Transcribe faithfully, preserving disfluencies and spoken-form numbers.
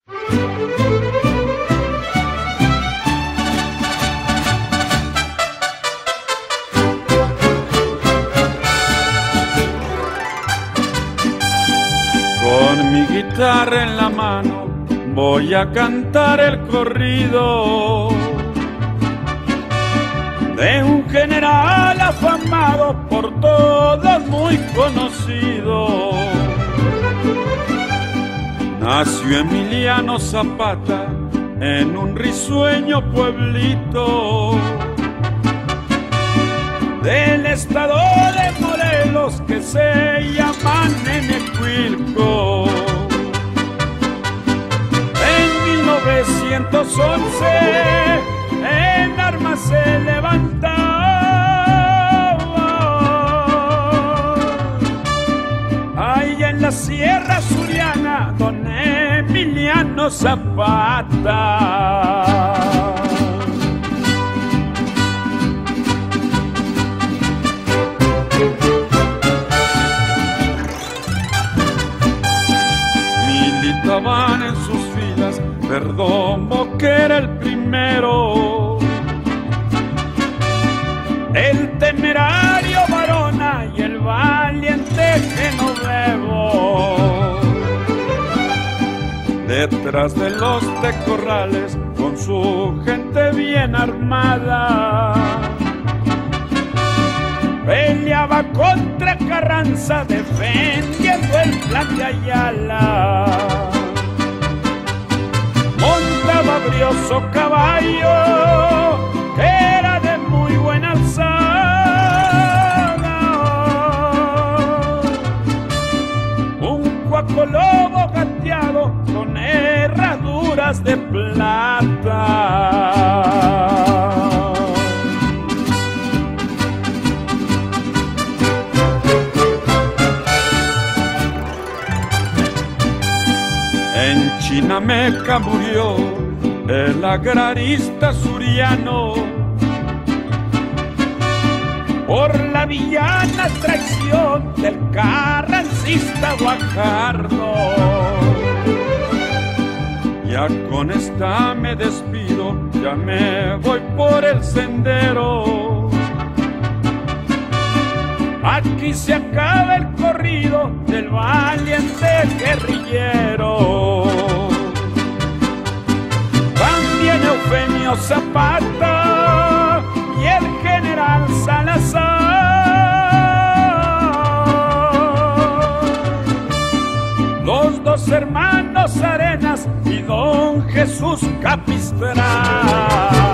Con mi guitarra en la mano voy a cantar el corrido de un general afamado, por todos muy conocido. Nació Emiliano Zapata en un risueño pueblito del estado de Morelos que se llama Nenecuilco. En mil novecientos once en armas se levantaba allá en la Sierra Suriana don Emiliano Zapata. Militaban en sus filas Perdomo, que era el primero, el temerario Varona y el valiente Genovevo. Detrás de los tecorrales, con su gente bien armada, peleaba contra Carranza, defendiendo el plan de Ayala. Montaba brioso caballo, que era de muy buena alzada, un cuacolobo gateado con herraduras de plata. En Chinameca murió el agrarista suriano por la villana traición del carrancista Guajardo. Ya con esta me despido, ya me voy por el sendero. Aquí se acaba el corrido del valiente guerrillero. También Eufemio Zapata y el general Salazar, los dos hermanos Arenas y don Jesús Capistrán.